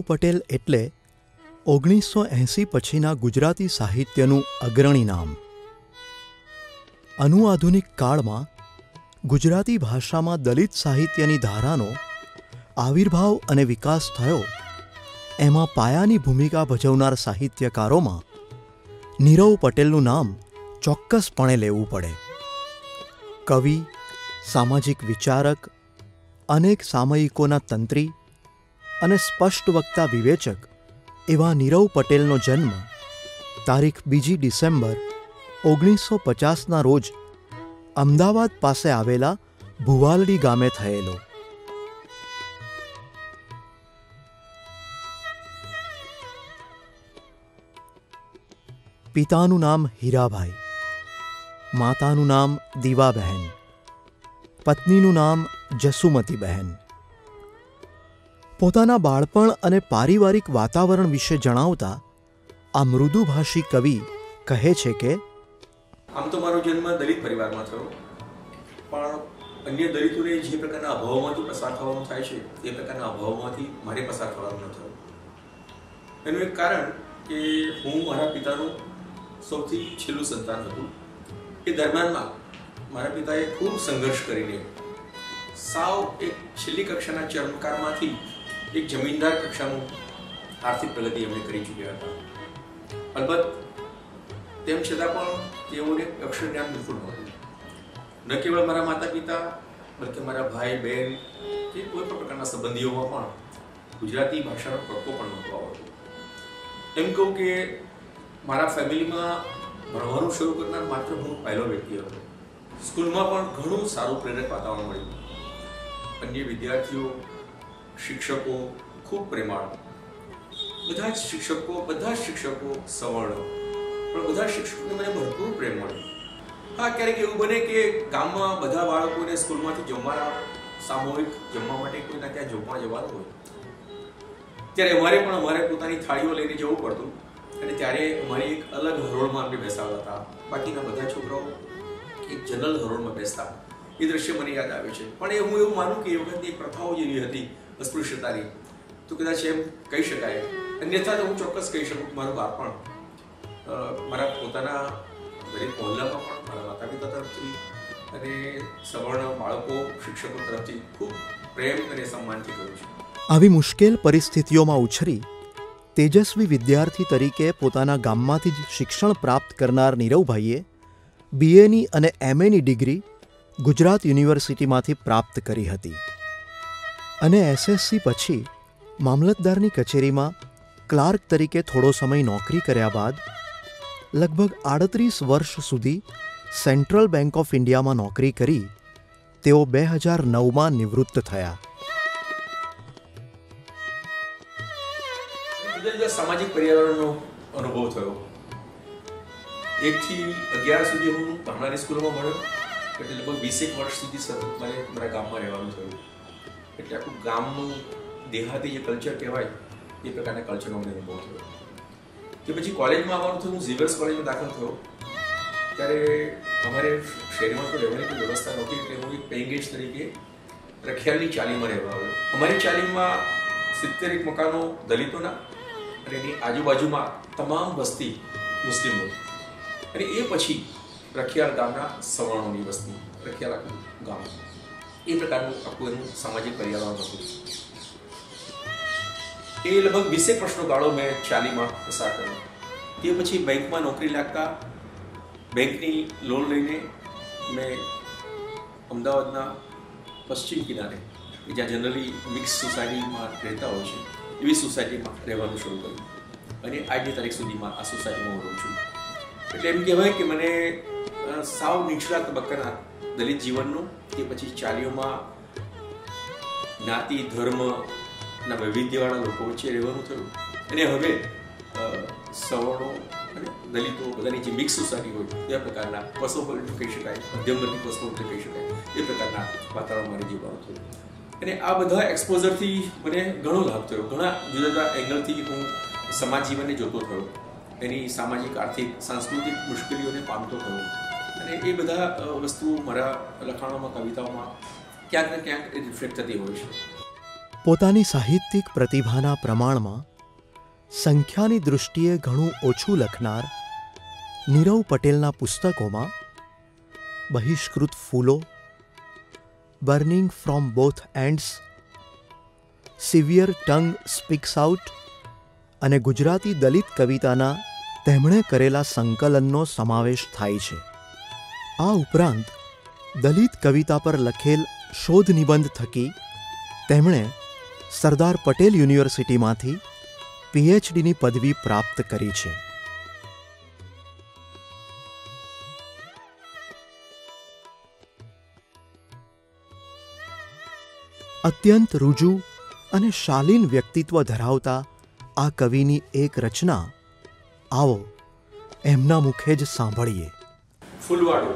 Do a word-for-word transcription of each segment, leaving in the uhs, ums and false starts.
પટેલ એટલે ઓગણીસો એંસી પછીના ગુજરાતી સાહિત્યનું અગ્રણી નામ. અનુઆધુનિક કાળમાં ગુજરાતી ભાષામાં દલિત સાહિત્યની ધારાનો આવિર્ભાવ અને વિકાસ થયો, એમાં પાયાની ભૂમિકા ભજવનાર સાહિત્યકારોમાં નીરવ પટેલનું નામ ચોક્કસપણે લેવું પડે. કવિ, સામાજિક વિચારક, અનેક સામયિકોના તંત્રી અને સ્પષ્ટ વક્તા વિવેચક એવા નીરવ પટેલનો જન્મ તારીખ બીજી ડિસેમ્બર ઓગણીસો પચાસના રોજ અમદાવાદ પાસે આવેલા ભુવાલડી ગામે થયેલો. પિતાનું નામ હીરાભાઈ, માતાનું નામ દીવાબહેન, પત્નીનું નામ જસુમતીબહેન. પોતાના બાળપણ અને પારિવારિક વાતાવરણ વિશે જણાવતા આ મૃદુભાષી કવિ કહે છે કે આમ તો મારો જન્મ દલિત પરિવારમાં થયો, પણ અન્ય દલિતોને જે પ્રકારના અભાવમાંથી પસાર થવાનું થાય છે એ પ્રકારના અભાવમાંથી મારે પસાર થવાનું ન થયું. એનું એક કારણ કે હું મારા પિતાનું સૌથી છેલ્લું સંતાન હતું. એ દરમિયાનમાં મારા પિતાએ ખૂબ સંઘર્ષ કરીને સાવ એક છેલ્લી કક્ષાના ચર્મકારમાંથી એક જમીનદાર કક્ષાનું આર્થિક પ્રગતિ એમણે કરી ચૂક્યા હતા. અલબત્ત તેમ છતાં પણ તેઓને અક્ષર જ્ઞાન બિલકુલ નહોતું. ન કેવળ મારા માતા પિતા, બલકે મારા ભાઈ બહેન કે કોઈ પણ પ્રકારના સંબંધીઓમાં પણ ગુજરાતી ભાષાનો પ્રકોપ પણ નહોતો આવતો. એમ કહું કે મારા ફેમિલીમાં ભણવાનું શરૂ કરનાર માત્ર હું પહેલો વ્યક્તિ હતો. સ્કૂલમાં પણ ઘણું સારું પ્રેરક વાતાવરણ મળ્યું. અન્ય વિદ્યાર્થીઓ, શિક્ષકો ખૂબ પ્રેમાળ. બધા જ શિક્ષકો બધા જ શિક્ષકો સવર્ણ, પણ બધા શિક્ષકોને મને ભરપૂર પ્રેમ મળ્યો. હા, ક્યારેક એવું બને કે ગામમાં બધા બાળકોને સ્કૂલમાંથી જમવાના સામૂહિક જમવા માટે કોઈના ત્યાં જમવા જવાનું હોય, ત્યારે અમારે પણ અમારે પોતાની થાળીઓ લઈને જવું પડતું. અને ત્યારે અમારી એક અલગ હરોળમાં અમને બેસાડતા હતા. બાકીના બધા છોકરાઓ એક જનરલ હરોળમાં બેસતા. એ દ્રશ્ય મને યાદ આવે છે. પણ એ હું એવું માનું કે એ વખતની પ્રથાઓ જેવી હતી અસ્પૃશ્યતાની, તો કદાચ એમ કહી શકાય. અન્યથા તો હું ચોક્કસ કહી શકું કે મારું બાળપણ મારા પોતાના દરેક મહોલ્લામાં પણ મારા માતા પિતા તરફથી અને સવર્ણ બાળકો, શિક્ષકો તરફથી ખૂબ પ્રેમ અને સન્માનથી કર્યું છે. આવી મુશ્કેલ પરિસ્થિતિઓમાં ઉછરી તેજસ્વી વિદ્યાર્થી તરીકે પોતાના ગામમાંથી જ શિક્ષણ પ્રાપ્ત કરનાર નીરવભાઈએ બીએની અને એમએની ડિગ્રી ગુજરાત યુનિવર્સિટીમાંથી પ્રાપ્ત કરી હતી અને એસએસસી પછી મામલતદારની કચેરીમાં ક્લાર્ક તરીકે થોડો સમય નોકરી કર્યા બાદ લગભગ આડત્રીસ વર્ષ સુધી સેન્ટ્રલ બેંક ઓફ ઇન્ડિયામાં નોકરી કરી તેઓ બે હજાર નવમાં નિવૃત્ત થયા. સામાજિક પર્યાવરણનો અનુભવ થયો. એકથી અગિયાર સુધી હું ભણનારી સ્કૂલમાં ભણ્યો, એટલે લગભગ વીસેક વર્ષ સુધી સતત મારે મારા ગામમાં રહેવાનું થયું. એટલે આખું ગામનું દેહાતી જે કલ્ચર કહેવાય એ પ્રકારના કલ્ચરનો મને અનુભવ થયો. તે પછી કોલેજમાં આવવાનું થયું. હું ઝીવર્સ કોલેજમાં દાખલ થયો ત્યારે અમારે શહેરમાં તો રહેવાની કોઈ વ્યવસ્થા નહોતી, એટલે હું એક પેઇંગ ગેસ્ટ તરીકે રખિયાલની ચાલીમાં રહેવા આવ્યો. અમારી ચાલીમાં સિત્તેર એક મકાનો દલિતોના અને એની આજુબાજુમાં તમામ વસ્તી મુસ્લિમો, અને એ પછી રખિયાલ ગામના સવર્ણોની વસ્તી, રખિયાલ આખું ગામ. એ પ્રકારનું આખું એનું સામાજિક પર્યાવરણ હતું. એ લગભગ વીસેક વર્ષનો ગાળો મેં ચાલીમાં પસાર કર્યો. તે પછી બેંકમાં નોકરી લાગતા બેંકની લોન લઈને મેં અમદાવાદના પશ્ચિમ કિનારે, જ્યાં જનરલી મિક્સ સોસાયટીમાં રહેતા હોય છે, એવી સોસાયટીમાં રહેવાનું શરૂ કર્યું. અને આજની તારીખ સુધીમાં આ સોસાયટીમાં હું રહું છું. એટલે એમ કહેવાય કે મને સાવ નીચલા તબક્કાના દલિત જીવનનું, તે પછી ચાલીઓમાં જ્ઞાતિ ધર્મના વૈવિધ્યવાળા લોકો વચ્ચે રહેવાનું થયું. અને હવે સવર્ણો અને દલિતો બધાની જે મિક્સ સોસાયટી હોય એ પ્રકારના કોસ્મોપોલિટન કહી શકાય, મધ્યમવર્ગી કોસ્મોપોલિટન કહી શકાય, એ પ્રકારના વાતાવરણ મારે જીવવાનું થયું. અને આ બધા એક્સપોઝરથી મને ઘણો લાભ થયો. ઘણા જુદા જુદા એંગલથી હું સમાજ જીવનને જોતો થયો, એની સામાજિક, આર્થિક, સાંસ્કૃતિક મુશ્કેલીઓને પામતો થયો. અને એ બધા વસ્તુઓ મારા લખાણોમાં, કવિતાઓમાં ક્યાંક ને ક્યાંક રિફ્લેક્ટ થતી હોય છે. પોતાની સાહિત્યિક પ્રતિભાના પ્રમાણમાં સંખ્યાની દૃષ્ટિએ ઘણું ઓછું લખનાર નીરવ પટેલના પુસ્તકોમાં બહિષ્કૃત ફૂલો, burning from both ends, severe tongue speaks out અને ગુજરાતી દલિત કવિતાના તેમણે કરેલા સંકલનનો સમાવેશ થાય છે. આ ઉપરાંત દલિત કવિતા પર લખેલ શોધ નિબંધ થકી તેમણે સરદાર પટેલ યુનિવર્સિટીમાંથી પીએચડીની પદવી પ્રાપ્ત કરી છે. અત્યંત રુજુ અને શાલીન વ્યક્તિત્વ ધરાવતા આ કવિની એક રચના આવો એમના મુખે જ સાંભળીએ. ફૂલવાડો.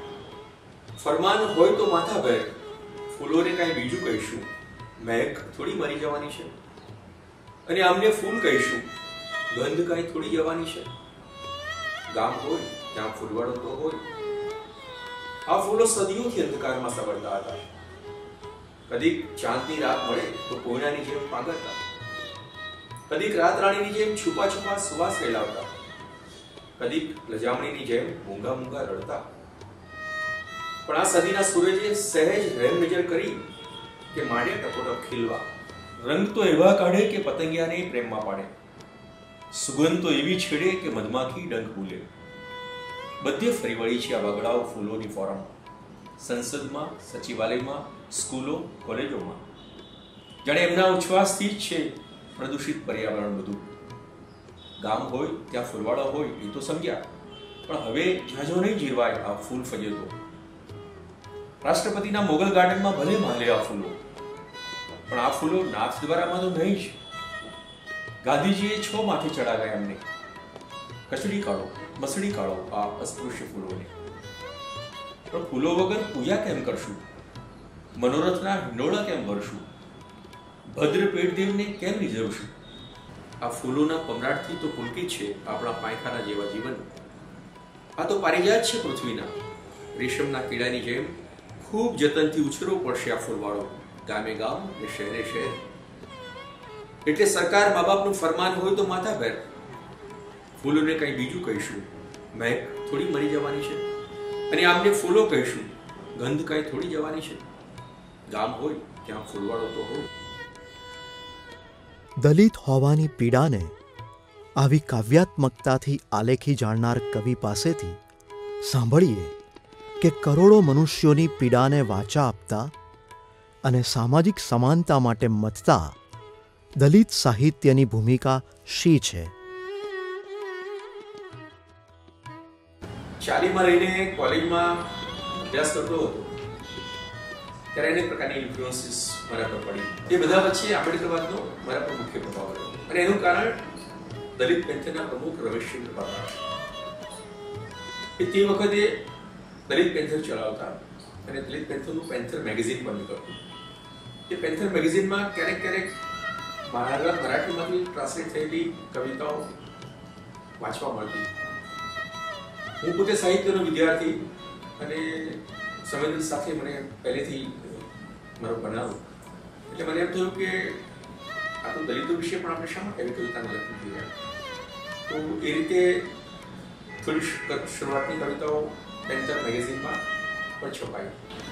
ફરમાન હોય તો માથાભેર, ફૂલોને કાંઈ બીજું કહીશું, મહેક થોડી મરી જવાની છે. અને આમને ફૂલ કહીશું, ગંધ કાંઈ થોડી જવાની છે. ગામ હોય ત્યાં ફૂલવાડો તો હોય. આ ફૂલો સદીઓથી અંધકારમાં સવરતા હતા. કદીક ચાંદની રાત મળે તો કોયનાની જેમ પાંગરતા, કદીક રાત રાણીની જેમ છુપા છુપા સુવાસ ફેલાવતા, કદીક લજામણીની જેમ મૂંગા મૂંગા રડતા. પણ આ સદીના સૂરજે સહેજ રેમ નજર કરી કે માંડે ટપોટપ ખીલવા. રંગ તો એવા કાઢે કે પતંગિયાને પ્રેમમાં પાડે, સુગંધ તો એવી છેડે કે મધમાખી ડંખ ભૂલે. બધે ફરી વળી છે આ બગડાઓ ફૂલોની ફોરમ. સંસદમાં, સચિવાલયમાં, સ્કૂલો, કોલેજોમાં. જાણે એમના ઉચ્છ્વાસથી જ છે પ્રદૂષિત પર્યાવરણ બધું. ગામ હોય ત્યાં ફૂલવાડો હોય એ તો સમજ્યા, પણ હવે ઝાઝો નહીં જીરવાય આ ફૂલ ફજેતો. રાષ્ટ્રપતિના મોગલ ગાર્ડનમાં ભલે માલે આ ફૂલો, પણ આ ફૂલો નાથ દ્વારામાં તો નહીં જ. ગાંધીજીએ છ માથે ચડાવ્યા એમને. કચડી કાઢો, મસડી કાઢો આ અસ્પૃશ્ય ફૂલોને. પણ ફૂલો વગર પૂજા કેમ કરશું? મનોરથના હિંડોળા કેમ ભરશું? ભદ્ર પેટદેવને કેમ રીઝવશું? આ ફૂલોના પમરાટથી તો પુલકિત છે આપણા પાયખાના જેવા જીવન. આ તો પારિજાત છે પૃથ્વીના. રેશમના કીડાની જેમ ખૂબ જતનથી ઉછેરવો પડશે આ ફૂલવાળો, ગામે ગામ ને શહેરે શહેર. એટલે સરકાર મા બાપનું ફરમાન હોય તો માથાભેર, ફૂલોને કંઈ બીજું કહીશું, મહેક થોડી મરી જવાની છે. અને આમને ફૂલો કહીશું, ગંધ કાંઈ થોડી જવાની છે. ગામ હોય ત્યાં ફૂલવાળો તો હોય. દલિત હોવાની પીડાને આવી કાવ્યાત્મકતાથી આલેખી જાણનાર કવિ પાસેથી સાંભળીએ કે કરોડો મનુષ્યોની પીડાને વાચા આપતા અને સામાજિક સમાનતા માટે મથતા દલિત સાહિત્યની ભૂમિકા શી છે. શાળામાં રહીને કોલેજમાં અભ્યાસ કરતો હતો ત્યારે અનેક પ્રકારની ઇન્ફ્લુઅન્સીસ મારા પર પડી. એ બધા વચ્ચે આંબેડકરવાદનો મારા પર મુખ્ય પ્રભાવ રહ્યો. અને એનું કારણ દલિત પેન્થરના પ્રમુખ રમેશચંદ્ર પાટણ. એ તે વખતે દલિત પેન્થર ચલાવતા અને દલિત પેન્થરનું પેન્થર મેગેઝિન પણ નીકળતું. એ પેન્થર મેગેઝિનમાં ક્યારેક ક્યારેક મારા મરાઠીમાંથી ટ્રાન્સલેટ થયેલી કવિતાઓ વાંચવા મળતી. હું પોતે સાહિત્યનો વિદ્યાર્થી અને સંવેદન સાથે મને પહેલેથી મારો બનાવ. એટલે મને એમ થયું કે આ તો દલિતો વિશે પણ આપણે શા માટે એવી કવિતાને લખવી જોઈએ. તો એ રીતે થોડી શરૂઆતની કવિતાઓ પેન્થર મેગેઝિનમાં પણ છપાઈ.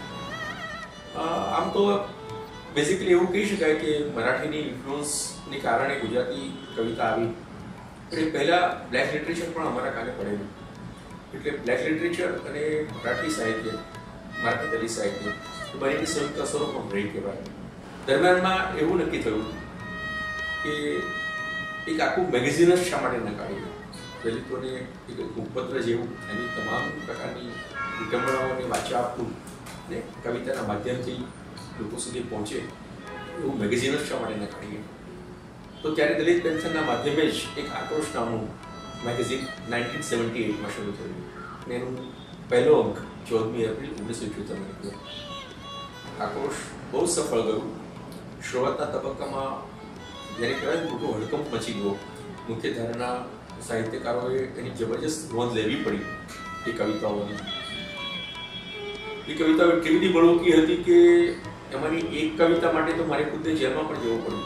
આમ તો બેઝિકલી એવું કહી શકાય કે મરાઠીની ઇન્ફ્લુઅન્સને કારણે ગુજરાતી કવિતા આવી. એટલે પહેલાં બ્લેક લિટરેચર પણ અમારા કાને પડેલું. એટલે બ્લેક લિટરેચર અને મરાઠી સાહિત્ય, મરાઠી દલિત સાહિત્ય બંનેની સંયુક્ત સ્વરૂપમાં રહી કહેવાય. દરમિયાનમાં એવું નક્કી થયું કે એક આખું મેગેઝિન જ શા માટે ન કાઢીએ. દલિતોને એક મુખપત્ર જેવું એની તમામ પ્રકારની વિટંબણાઓને વાચા આપવું ને કવિતાના માધ્યમથી લોકો સુધી પહોંચે એવું મેગેઝિન જ શા માટે ન કાઢીએ. તો ત્યારે દલિત પેન્થરના માધ્યમે જ એક આક્રોશ નામનું મેગેઝિન નાઇન્ટીન સેવન્ટી એટમાં શરૂ થયું અને એનું પહેલો અંક ચૌદમી એપ્રિલ ઓગણીસો ઇઠ્યોતેરમાં નીકળ્યો. આક્રોશ બહુ સફળ ગયું. શરૂઆતના તબક્કામાં જ્યારે કહેવાય મોટો હડકંપ મચી ગયો. મુખ્ય ધારાના સાહિત્યકારોએ એની જબરજસ્ત નોંધ લેવી પડી એ કવિતાઓની. એ કવિતાઓ એટલી બધી બળવકી હતી કે એમાંની એક કવિતા માટે તો મારે ખુદને જેલમાં પણ જવું પડ્યું.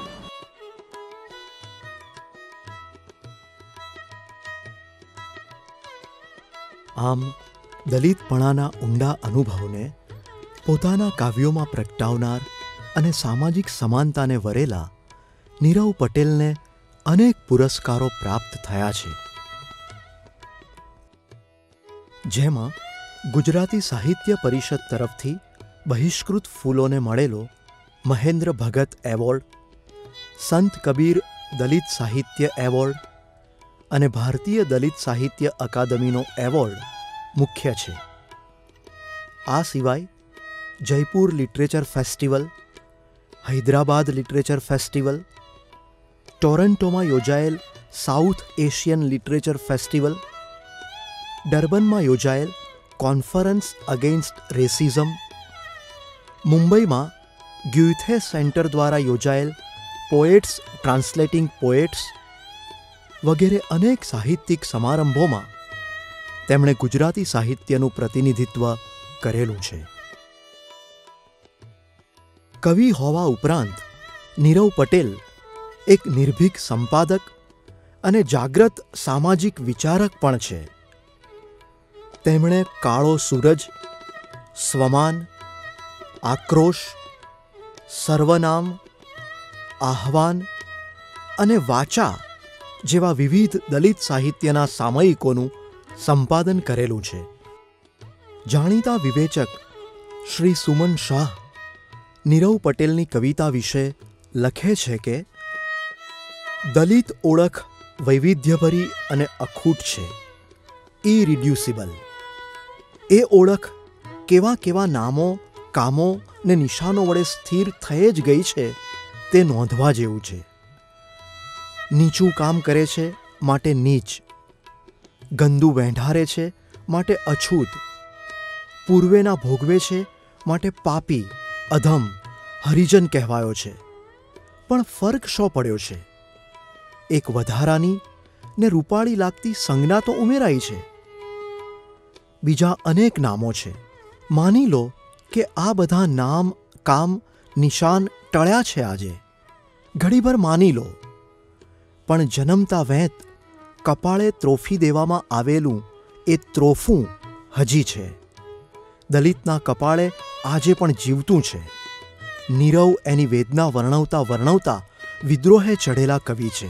આમ દલિતપણાના ઊંડા અનુભવને પોતાના કાવ્યોમાં પ્રગટાવનાર અને સામાજિક સમાનતાને વરેલા નીરવ પટેલને અનેક પુરસ્કારો પ્રાપ્ત થયા છે, જેમાં ગુજરાતી સાહિત્ય પરિષદ તરફથી બહિષ્કૃત ફૂલોને મળેલો મહેન્દ્ર ભગત એવોર્ડ, સંત કબીર દલિત સાહિત્ય એવોર્ડ અને ભારતીય દલિત સાહિત્ય અકાદમીનો એવોર્ડ મુખ્ય છે. આ સિવાય Jaipur literature festival, Hyderabad literature festival, ટોરન્ટોમાં યોજાયેલ સાઉથ એશિયન લિટરેચર ફેસ્ટિવલ, ડર્બનમાં યોજાયેલ કોન્ફરન્સ અગેન્સ્ટ રેસિઝમ, મુંબઈમાં ગ્યુથે સેન્ટર દ્વારા યોજાયેલ પોએટ્સ ટ્રાન્સલેટિંગ પોએટ્સ વગેરે અનેક સાહિત્યિક સમારંભોમાં તેમણે ગુજરાતી સાહિત્યનું પ્રતિનિધિત્વ કરેલું છે. કવિ હોવા ઉપરાંત નીરવ પટેલ એક નિર્ભીક સંપાદક અને જાગ્રત સામાજિક વિચારક પણ છે. તેમણે કાળો સૂરજ, સ્વમાન, આક્રોશ, સર્વનામ, આહ્વાન અને વાચા જેવા વિવિધ દલિત સાહિત્યના સામયિકોનું સંપાદન કરેલું છે. જાણીતા વિવેચક શ્રી સુમન શાહ નીરવ પટેલની કવિતા વિશે લખે છે કે દલિત ઓળખ વૈવિધ્યભરી અને અખૂટ છે, ઇરિડ્યુસિબલ. એ ઓળખ કેવા કેવા નામો, કામો ને નિશાનો વડે સ્થિર થઈ જ ગઈ છે તે નોંધવા જેવું છે. નીચું કામ કરે છે માટે નીચ, ગંદુ વેંઢારે છે માટે અછૂત, પૂર્વેના ભોગવે છે માટે પાપી, અધમ, હરિજન કહેવાયો છે. પણ ફર્ક શો પડ્યો છે? એક વધારાની ને રૂપાળી લાગતી સંજ્ઞા તો ઉમેરાઈ છે. બીજા અનેક નામો છે. માની લો કે આ બધા નામ, કામ, નિશાન ટળ્યા છે આજે. ઘડીભર માની લો. પણ જન્મતા વેંત કપાળે ત્રોફી દેવામાં આવેલું એ ત્રોફું હજી છે. દલિતના કપાળે આજે પણ જીવતું છે. નીરવ એની વેદના વર્ણવતા વર્ણવતા વિદ્રોહે ચઢેલા કવિ છે.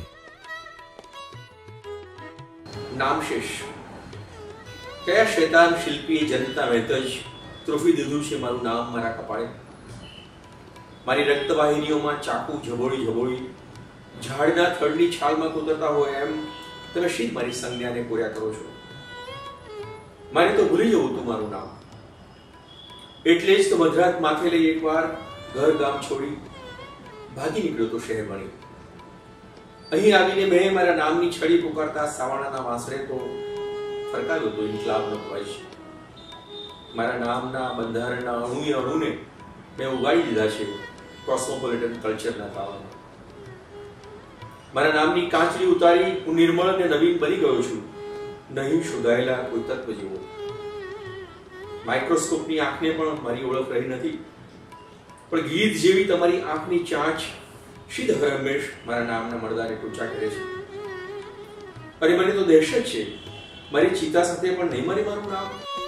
નામશેષ. કયા શૈતાન શિલ્પી જનતા વેત જ ત્રોફી દીધું છે મારું નામ મારા કપાળે? મારી રક્તવાહિનીઓમાં ચાકુ ઝબોળી ઝબોળી ઝાડના થડની છાલમાં કૂતરતા હોય એમ તમે શી મારી સંજ્ઞાને કોર્યા કરો છો? મારે તો ભૂલી જવું તું મારું નામ. એટલે જ તો મધરાત માથે લઈ એકવાર ઘર ગામ છોડી ભાગી નીકળ્યો તો શહેર બની. અહીં આવીને મેં મારા નામની છડી પુકારતા સાવાણાના વાંસળે તો ફરકાવ્યો તો ઇન્કલાબનો ધ્વજ. મારા નામના બંધારણના અણુએ અણુને મેં ઉગાડી દીધા છે કોસ્મોપોલિટન કલ્ચરના તાળામાં. મારા નામની કાંચલી ઉતારી હું નિર્મળ અને નવીન બની ગયો છું, નહીં શોધાયેલા કોઈ તત્વ જેવો. માઇક્રોસ્કોપની આંખને પણ મારી ઓળખ રહી નથી, પણ ગીધ જેવી તમારી આંખની ચાંચ શીધ હરમેશ મારા નામના મળદાને ટૂંચા કરે છે. અને મને તો દહેશત છે, મારી ચિતા સાથે પણ નહીં મરે મારું નામ.